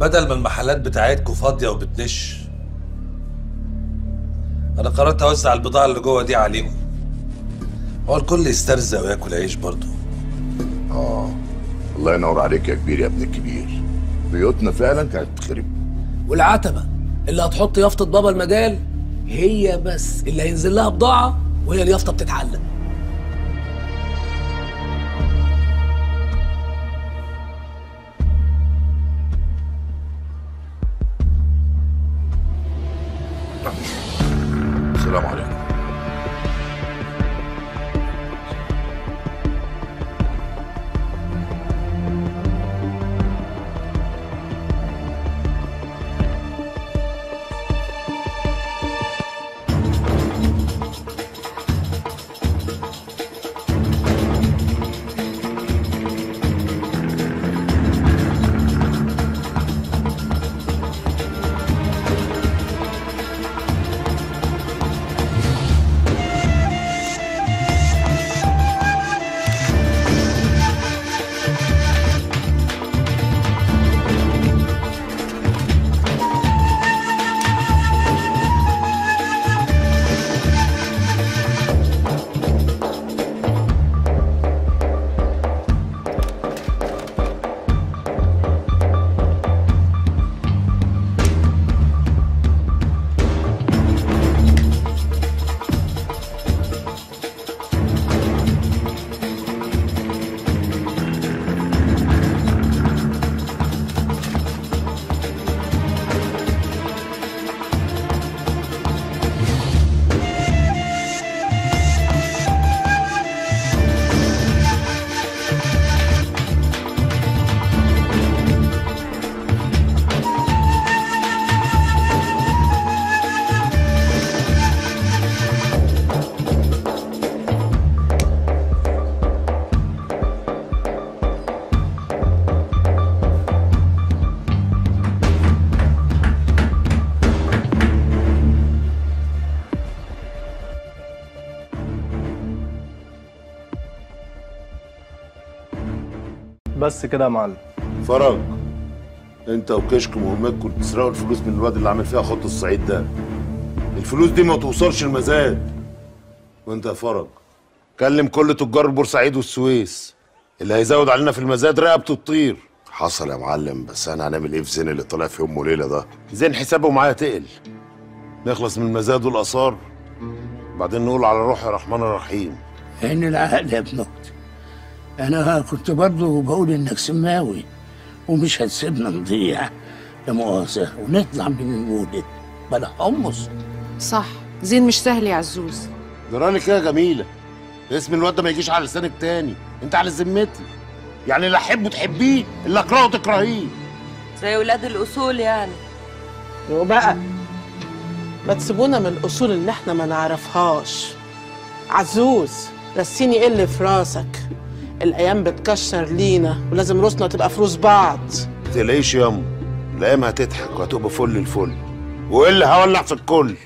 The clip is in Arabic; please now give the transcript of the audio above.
بدل ما المحلات بتاعتكم فاضيه وبتنش، انا قررت اوزع البضاعه اللي جوه دي عليكم. هو الكل يسترزق وياكل عيش برضه. الله ينور عليك يا كبير يا ابن الكبير. بيوتنا فعلا كانت بتخرب. والعتبه اللي هتحط يافطه بابا المجال هي بس اللي هينزل لها بضاعه، وهي اليافطه بتتعلق. السلام عليكم. بس كده يا معلم. فرج، انت وكشك مهمتكم تسرقوا الفلوس من الواد اللي عامل فيها خط الصعيد ده. الفلوس دي ما توصلش المزاد. وانت يا فرج كلم كل تجار بورسعيد والسويس، اللي هيزود علينا في المزاد رقبته تطير. حصل يا معلم، بس انا هنعمل ايه في زين اللي طلع في يوم وليله ده؟ زين حسابه معايا تقل. نخلص من المزاد والاثار، بعدين نقول على روح يا رحمن الرحيم. عين العقل يا ابن اختي، انا كنت برضه بقول انك سماوي ومش هتسيبنا نضيع لا مؤاخذه ونطلع من المولد بلا حمص. صح، زين مش سهل يا عزوز. جرالك ايه يا جميله؟ اسم الواد ده ما يجيش على لسانك تاني، انت على ذمتي. يعني اللي احبه تحبيه، اللي اكرهه تكرهيه. زي ولاد الاصول يعني. وبقى ما تسيبونا من الاصول اللي احنا ما نعرفهاش. عزوز رسيني ايه اللي في راسك؟ الايام بتكشر لينا ولازم روسنا تبقى في روس بعض. ما تقلقيش ياما، الايام هتضحك وهتبقى فل الفل، وايه اللي هولع في الكل.